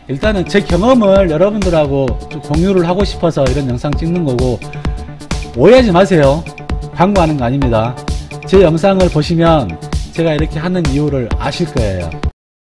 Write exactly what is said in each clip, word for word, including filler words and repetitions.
일단은 제 경험을 여러분들하고 좀 공유를 하고 싶어서 이런 영상 찍는 거고, 오해하지 마세요. 광고하는 거 아닙니다. 제 영상을 보시면 제가 이렇게 하는 이유를 아실 거예요.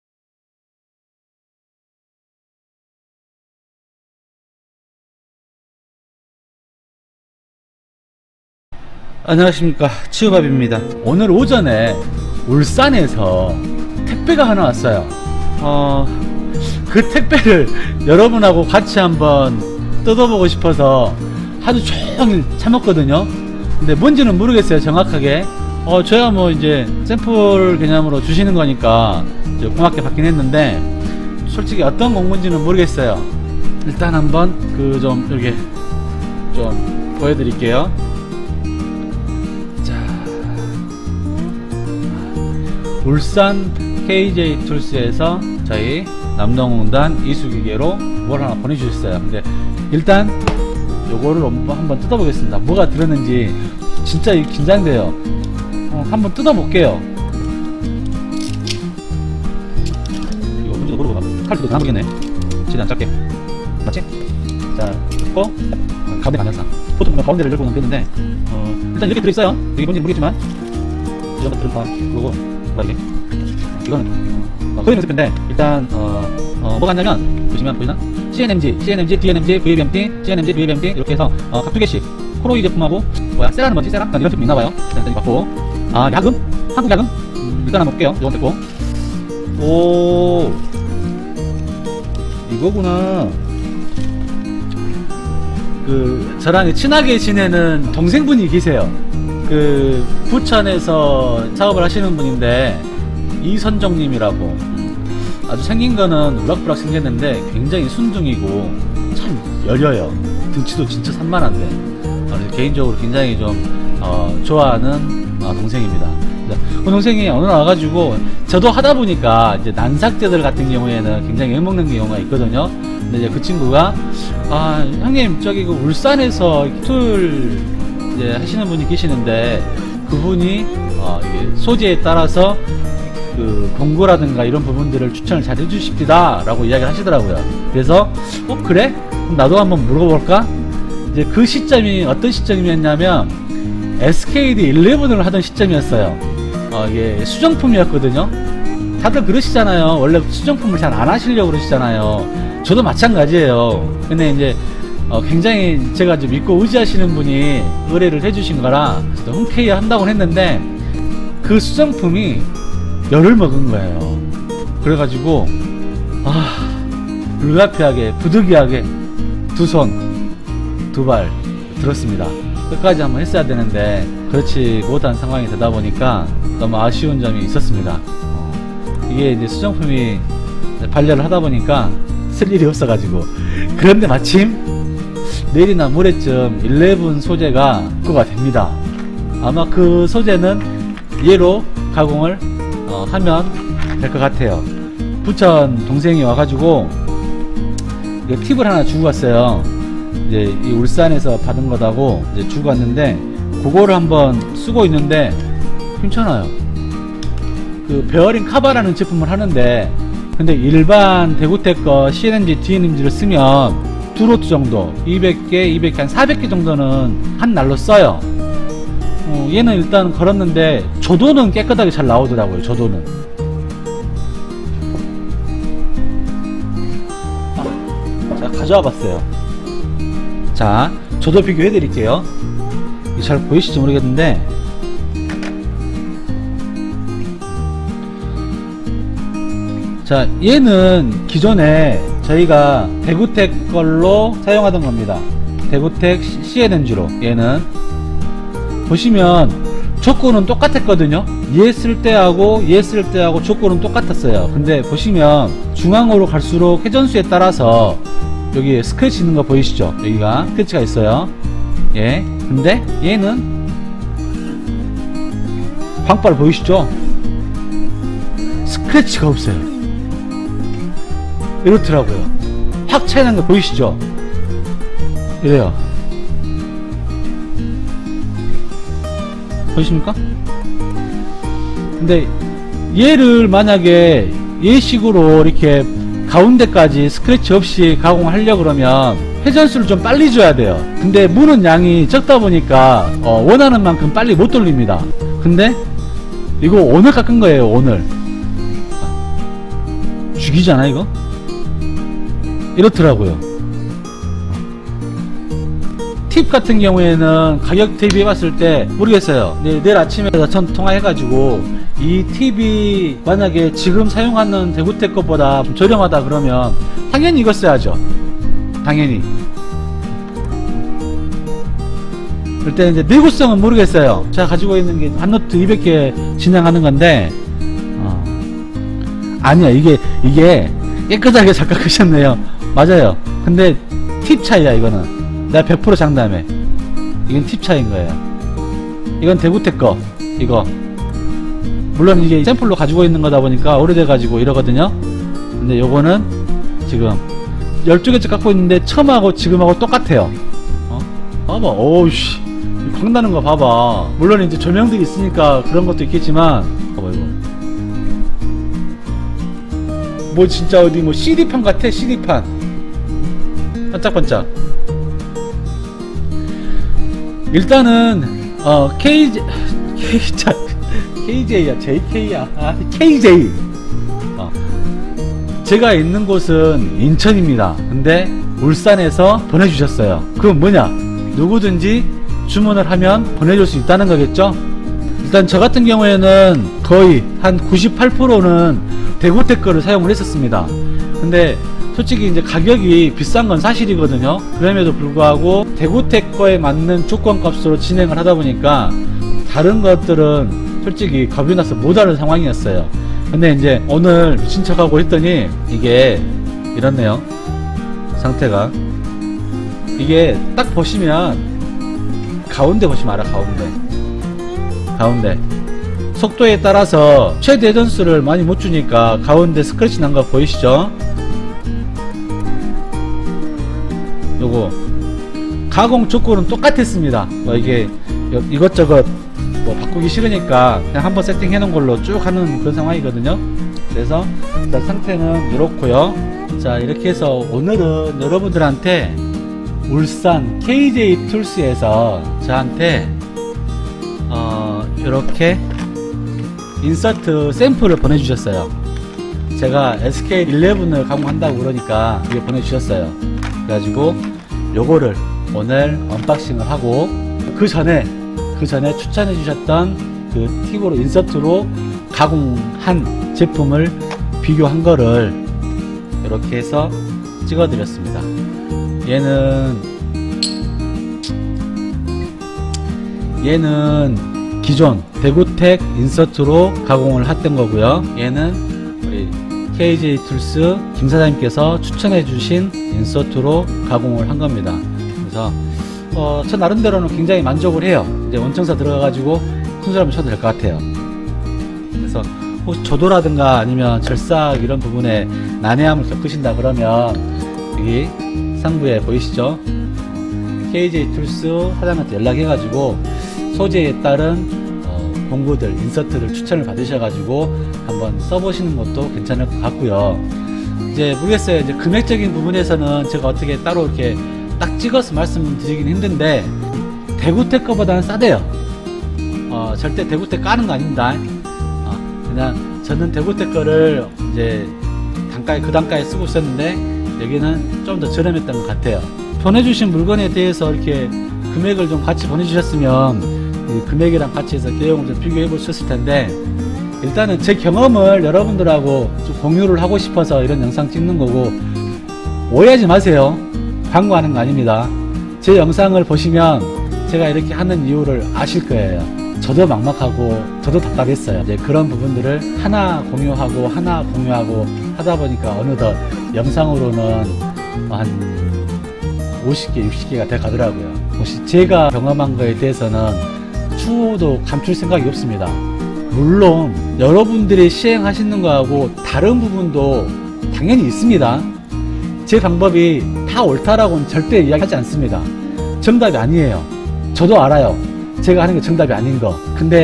안녕하십니까, 치유밥입니다. 오늘 오전에 울산에서 택배가 하나 왔어요. 어, 그 택배를 여러분하고 같이 한번 뜯어보고 싶어서 하루 종일 참았거든요. 근데 뭔지는 모르겠어요, 정확하게. 어, 저야 뭐 이제 샘플 개념으로 주시는 거니까 이제 고맙게 받긴 했는데, 솔직히 어떤 공문지는 모르겠어요. 일단 한번 그 좀 이렇게 좀 보여드릴게요. 울산 케이제이 툴스에서 저희 남동공단 이수기계로 뭘 하나 보내주셨어요. 근데 일단 요거를 한번 뜯어보겠습니다. 뭐가 들었는지 진짜 긴장돼요. 어, 한번 뜯어볼게요. 이거 뭔지도 모르고 칼도 다 모르겠네. 최대한 짧게 맞지? 자, 뜯고 가운데 가면서 보통 가운데를 열고 넘겼는데, 어, 일단 이렇게 들어있어요. 이게 뭔지 모르겠지만 이런 것들은 다 그거고, 이게 이거는 어, 거의 연습인데, 일단 어, 어, 뭐가 있냐면 보시면 보이나? 씨엔엠지, 씨엔엠지, 디엔엠지, 브이비엠티, 씨엔엠지, 브이비엠티 이렇게 해서 어, 각 두 개씩 코로이 제품하고, 뭐야, 세라는 뭐지? 세라? 이런 제품 있나봐요. 일단 이거 받고, 아, 야금? 한국 야금? 음, 일단 한번 볼게요. 이건 됐고, 오, 이거구나. 그 저랑 친하게 지내는 동생분이 계세요. 그 부천에서 사업을 하시는 분인데, 이선정님이라고. 아주 생긴 거는 우락부락 생겼는데 굉장히 순둥이고 참 여려요. 등치도 진짜 산만한데, 어, 개인적으로 굉장히 좀 어, 좋아하는 어, 동생입니다. 그 동생이 어느 날 와가지고, 저도 하다 보니까 이제 난삭제들 같은 경우에는 굉장히 욕먹는 경우가 있거든요. 근데 이제 그 친구가, 아, 형님, 저기 그 울산에서 툴 이제 하시는 분이 계시는데, 그분이 어, 이게 소재에 따라서 그 공구라든가 이런 부분들을 추천을 잘 해주십니다 라고 이야기를 하시더라고요. 그래서 어, 그래? 그럼 나도 한번 물어볼까? 이제 그 시점이 어떤 시점이었냐면 에스케이디 십일을 하던 시점이었어요. 어, 이게 수정품이었거든요. 다들 그러시잖아요. 원래 수정품을 잘 안 하시려고 그러시잖아요. 저도 마찬가지예요. 근데 이제 어, 굉장히 제가 좀 믿고 의지하시는 분이 의뢰를 해주신 거라 흔쾌히 한다고 했는데, 그 수정품이 열을 먹은 거예요. 그래가지고 아, 불가피하게 부득이하게 두 손, 두 발 들었습니다. 끝까지 한번 했어야 되는데 그렇지 못한 상황이 되다 보니까 너무 아쉬운 점이 있었습니다. 어, 이게 이제 수정품이 반려를 하다 보니까 쓸 일이 없어가지고. 그런데 마침 내일이나 모레쯤 십일 소재가 입고가 됩니다. 아마 그 소재는 얘로 가공을 어, 하면 될 것 같아요. 부천 동생이 와가지고 이거 팁을 하나 주고 갔어요. 이제 이 울산에서 받은 거다고 이제 주고 갔는데, 그거를 한번 쓰고 있는데 괜찮아요. 그 베어링 카바라는 제품을 하는데, 근데 일반 대구텍 거 씨엔엠지, 디엔엠지를 쓰면 두 로트 정도, 이백 개, 이백 개, 한 사백 개 정도는 한 날로 써요. 어, 얘는 일단 걸었는데 조도는 깨끗하게 잘 나오더라고요. 조도는. 아, 제가 가져와 봤어요. 자, 조도 비교해 드릴게요. 잘 보이실지 모르겠는데, 자, 얘는 기존에 저희가 대구텍 걸로 사용하던 겁니다. 대구텍 씨엔엠지로. 얘는 보시면 조건은 똑같았거든요. 얘 쓸 때하고 얘 쓸 때하고 조건은 똑같았어요. 근데 보시면 중앙으로 갈수록 회전수에 따라서 여기 스크래치 있는 거 보이시죠? 여기가 스크래치가 있어요. 예. 근데 얘는 광발 보이시죠? 스크래치가 없어요. 이렇더라고요. 확 차이난 거 보이시죠? 이래요. 보이십니까? 근데 얘를 만약에 얘식으로 이렇게 가운데까지 스크래치 없이 가공하려고 그러면 회전수를 좀 빨리 줘야 돼요. 근데 무는 양이 적다 보니까 어, 원하는 만큼 빨리 못 돌립니다. 근데 이거 오늘 깎은 거예요. 오늘 죽이잖아 이거. 이렇더라고요. 팁 같은 경우에는 가격 대비해 봤을 때 모르겠어요. 네, 내일 아침에 전 통화해가지고 이 팁이 만약에 지금 사용하는 대구텍 것보다 좀 저렴하다 그러면 당연히 이거 써야죠. 당연히. 일단 이제 내구성은 모르겠어요. 제가 가지고 있는 게 한노트 이백 개 진행하는 건데 어. 아니야 이게 이게 깨끗하게 잘 깎으셨네요. 맞아요. 근데 팁 차이야 이거는. 내가 백 퍼센트 장담해. 이건 팁 차이인 거예요. 이건 대구텍 거 이거. 물론 이게 샘플로 가지고 있는 거다 보니까 오래돼 가지고 이러거든요. 근데 요거는 지금 열두 개째 깎고 있는데 처음하고 지금하고 똑같아요. 어? 봐봐. 오우씨 광 나는 거 봐봐. 물론 이제 조명들이 있으니까 그런 것도 있겠지만 봐봐 이거 뭐 진짜 어디 뭐 씨디판 같아. 씨디판 반짝반짝. 일단은 어 케이지 케이자 케이제이야 제이케이야 아 케이제이. 어. 제가 있는 곳은 인천입니다. 근데 울산에서 보내주셨어요. 그건 뭐냐, 누구든지 주문을 하면 보내줄 수 있다는 거겠죠. 일단 저 같은 경우에는 거의 한 구십팔 퍼센트는 대구텍 거를 사용을 했었습니다. 근데 솔직히 이제 가격이 비싼 건 사실이거든요. 그럼에도 불구하고 대구텍 거에 맞는 조건값으로 진행을 하다 보니까 다른 것들은 솔직히 겁이 나서 못하는 상황이었어요. 근데 이제 오늘 미친 척하고 했더니 이게 이렇네요. 상태가 이게 딱 보시면 가운데 보시면 알아. 가운데 가운데 속도에 따라서 최대 회전수를 많이 못 주니까 가운데 스크래치 난 거 보이시죠? 요거 가공 조건은 똑같았습니다. 뭐 이게 이것저것 뭐 바꾸기 싫으니까 그냥 한번 세팅해 놓은 걸로 쭉 하는 그런 상황이거든요. 그래서 일단 상태는 이렇고요. 자, 이렇게 해서 오늘은 여러분들한테 울산 케이제이 툴스에서 저한테 어 이렇게 인서트 샘플을 보내주셨어요. 제가 에스케이 십일을 가공한다고 그러니까 이게 보내주셨어요. 그래가지고 요거를 오늘 언박싱을 하고 그 전에 그 전에 추천해 주셨던 그 팁으로 인서트로 가공한 제품을 비교한 거를 이렇게 해서 찍어 드렸습니다. 얘는 얘는 기존 대구텍 인서트로 가공을 했던 거고요. 얘는 우리 케이제이 툴스 김 사장님께서 추천해 주신 인서트로 가공을 한 겁니다. 그래서 어, 저 나름대로는 굉장히 만족을 해요. 이제 원청사 들어가가지고 순서를 한번 쳐도 될 것 같아요. 그래서 혹시 조도라든가 아니면 절삭 이런 부분에 난해함을 겪으신다 그러면 여기 상부에 보이시죠? 케이제이 툴스 사장한테 연락해가지고 소재에 따른 어, 공구들, 인서트를 추천을 받으셔가지고 한번 써보시는 것도 괜찮을 것 같고요. 이제 모르겠어요. 이제 금액적인 부분에서는 제가 어떻게 따로 이렇게 딱 찍어서 말씀드리긴 힘든데 대구텍 거보다는 싸대요. 어, 절대 대구텍 까는 거 아닙니다. 어, 그냥 저는 대구텍 거를 이제 단가에 그 단가에 쓰고 있었는데 여기는 좀 더 저렴했던 것 같아요. 보내주신 물건에 대해서 이렇게 금액을 좀 같이 보내주셨으면 이 금액이랑 같이 해서 내용을 좀 비교해 볼 수 있을 텐데 일단은 제 경험을 여러분들하고 좀 공유를 하고 싶어서 이런 영상 찍는 거고 오해하지 마세요. 광고하는 거 아닙니다. 제 영상을 보시면 제가 이렇게 하는 이유를 아실 거예요. 저도 막막하고 저도 답답했어요. 이제 그런 부분들을 하나 공유하고 하나 공유하고 하다 보니까 어느덧 영상으로는 한 오십 개, 육십 개가 돼 가더라고요. 혹시 제가 경험한 거에 대해서는 추후도 감출 생각이 없습니다. 물론 여러분들이 시행하시는 거하고 다른 부분도 당연히 있습니다. 제 방법이 다 옳다라고는 절대 이야기하지 않습니다. 정답이 아니에요. 저도 알아요. 제가 하는 게 정답이 아닌 거. 근데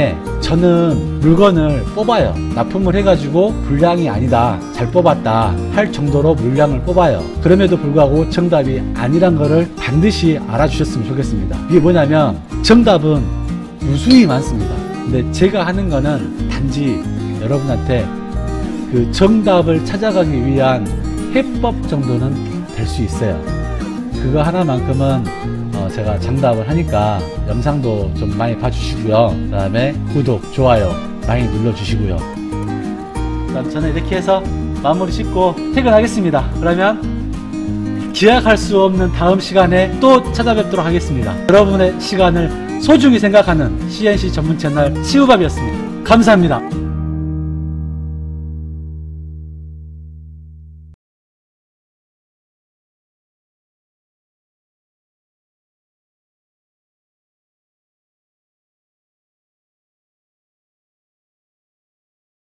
저는 물건을 뽑아요. 납품을 해가지고 불량이 아니다, 잘 뽑았다 할 정도로 물량을 뽑아요. 그럼에도 불구하고 정답이 아니란 거를 반드시 알아주셨으면 좋겠습니다. 이게 뭐냐면 정답은 무수히 많습니다. 근데 제가 하는 거는 단지 여러분한테 그 정답을 찾아가기 위한 해법 정도는 될 수 있어요. 그거 하나만큼은 어 제가 장담을 하니까 영상도 좀 많이 봐주시고요. 그 다음에 구독, 좋아요 많이 눌러주시고요. 그럼 저는 이렇게 해서 마무리 짓고 퇴근하겠습니다. 그러면 기약할 수 없는 다음 시간에 또 찾아뵙도록 하겠습니다. 여러분의 시간을 소중히 생각하는 씨엔씨 전문 채널 시우밥이었습니다. 감사합니다.